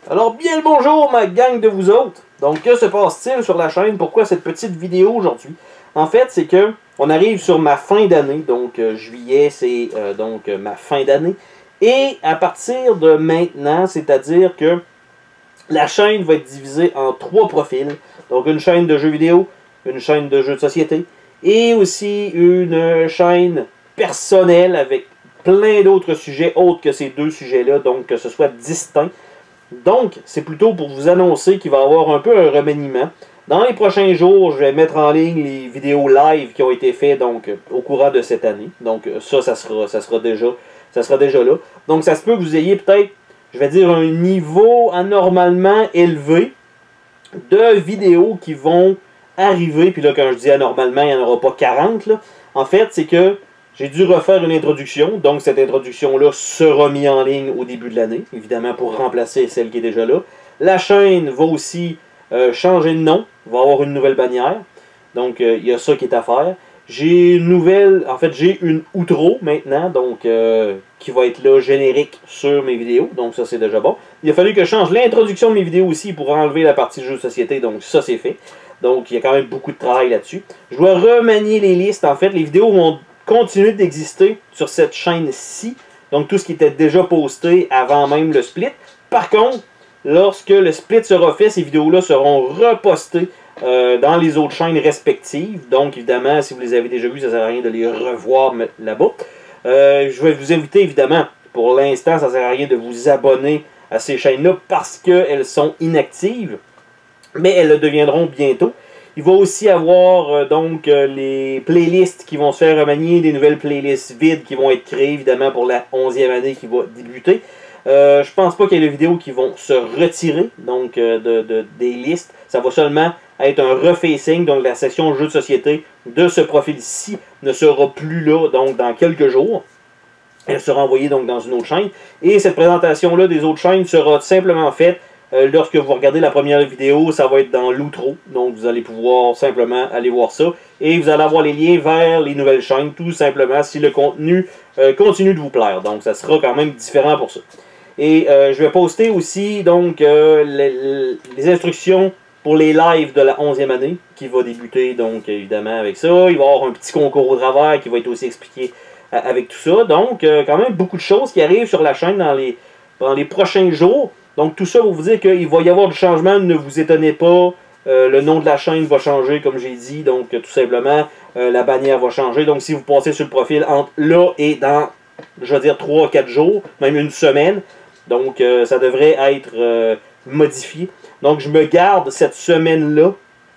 Alors bien le bonjour ma gang de vous autres. Donc que se passe-t-il sur la chaîne? Pourquoi cette petite vidéo aujourd'hui? En fait c'est que on arrive sur ma fin d'année, donc juillet c'est ma fin d'année. Et à partir de maintenant, c'est-à-dire que la chaîne va être divisée en 3 profils. Donc une chaîne de jeux vidéo, une chaîne de jeux de société et aussi une chaîne personnelle avec plein d'autres sujets autres que ces deux sujets-là, donc que ce soit distinct. Donc, c'est plutôt pour vous annoncer qu'il va y avoir un peu un remaniement. Dans les prochains jours, je vais mettre en ligne les vidéos live qui ont été faites donc, au courant de cette année. Donc ça sera déjà là. Donc ça se peut que vous ayez peut-être, je vais dire, un niveau anormalement élevé de vidéos qui vont arriver. Puis là, quand je dis anormalement, il n'y en aura pas 40. Là. En fait, c'est que j'ai dû refaire une introduction, donc cette introduction-là sera mise en ligne au début de l'année, évidemment pour remplacer celle qui est déjà là. La chaîne va aussi changer de nom, va avoir une nouvelle bannière, donc il y a ça qui est à faire. J'ai une outro maintenant, donc qui va être là générique sur mes vidéos, donc ça c'est déjà bon. Il a fallu que je change l'introduction de mes vidéos aussi pour enlever la partie jeux de société, donc ça c'est fait. Donc il y a quand même beaucoup de travail là-dessus. Je dois remanier les listes, en fait, les vidéos vont continuer d'exister sur cette chaîne-ci. Donc tout ce qui était déjà posté avant même le split. Par contre, lorsque le split sera fait, ces vidéos-là seront repostées dans les autres chaînes respectives. Donc évidemment, si vous les avez déjà vues, ça ne sert à rien de les revoir là-bas. Je vais vous inviter évidemment, pour l'instant, ça ne sert à rien de vous abonner à ces chaînes-là parce qu'elles sont inactives. Mais elles le deviendront bientôt. Il va aussi avoir les playlists qui vont se faire remanier, des nouvelles playlists vides qui vont être créées évidemment pour la 11e année qui va débuter. Je pense pas qu'il y ait de vidéos qui vont se retirer donc des listes. Ça va seulement être un refacing, donc la section jeux de société de ce profil-ci ne sera plus là donc dans quelques jours. Elle sera envoyée donc dans une autre chaîne. Et cette présentation-là des autres chaînes sera simplement faite lorsque vous regardez la première vidéo, ça va être dans l'outro. Donc vous allez pouvoir simplement aller voir ça. Et vous allez avoir les liens vers les nouvelles chaînes, tout simplement, si le contenu continue de vous plaire. Donc ça sera quand même différent pour ça. Et je vais poster aussi donc les instructions pour les lives de la 11e année, qui va débuter donc évidemment avec ça. Il va y avoir un petit concours au travers qui va être aussi expliqué avec tout ça. Donc quand même beaucoup de choses qui arrivent sur la chaîne dans les prochains jours. Donc tout ça pour vous dire qu'il va y avoir du changement, ne vous étonnez pas. Le nom de la chaîne va changer comme j'ai dit, donc tout simplement la bannière va changer. Donc si vous passez sur le profil entre là et dans, je vais dire 3-4 jours, même une semaine, donc ça devrait être modifié. Donc je me garde cette semaine-là,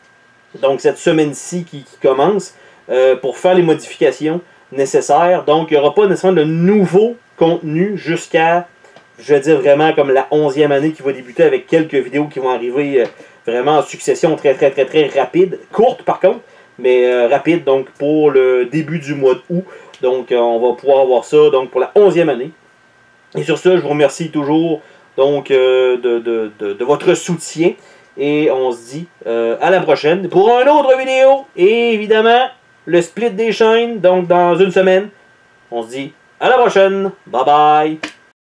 donc cette semaine-ci qui commence, pour faire les modifications nécessaires. Donc il n'y aura pas nécessairement de nouveau contenu jusqu'à, je vais dire vraiment comme la 11e année qui va débuter avec quelques vidéos qui vont arriver vraiment en succession très rapide. Courte par contre, mais rapide donc pour le début du mois d'août. Donc on va pouvoir avoir ça donc pour la 11e année. Et sur ce, je vous remercie toujours donc de votre soutien. Et on se dit à la prochaine pour une autre vidéo. Et évidemment, le split des chaînes, donc dans une semaine. On se dit à la prochaine. Bye bye.